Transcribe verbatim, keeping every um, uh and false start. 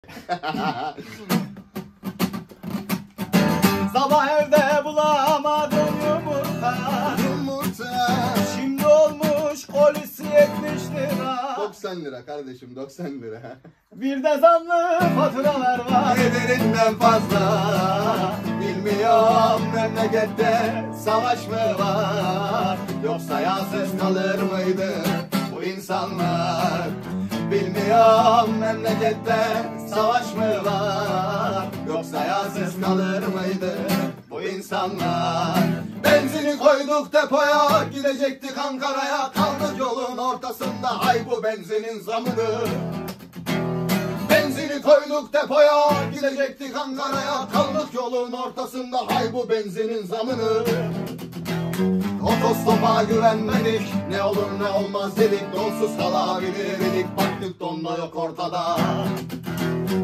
Sabah evde bulamadım yumurta. Yumurta. Şimdi olmuş kolisi yetmiş lira. doksan lira kardeşim, doksan lira. Bir de zamlı faturalar var. Ederinden fazla. Bilmiyorum memlekette savaş mı var? Yoksa yalnız kalır mıydı bu insanlar? Bilmiyorum memlekette savaş mı var? Yoksa yalnız kalır mıydı bu insanlar? Benzini koyduk depoya, gidecektik Ankara'ya. Kaldık yolun ortasında, ay bu benzinin zamını. Benzini koyduk depoya, gidecektik Ankara'ya. Kaldık yolun ortasında, hay bu benzinin zamını. Otostopa güvenmedik, ne olur ne olmaz dedik. Donsuz kalabilir dedik, baktık donla yok ortada.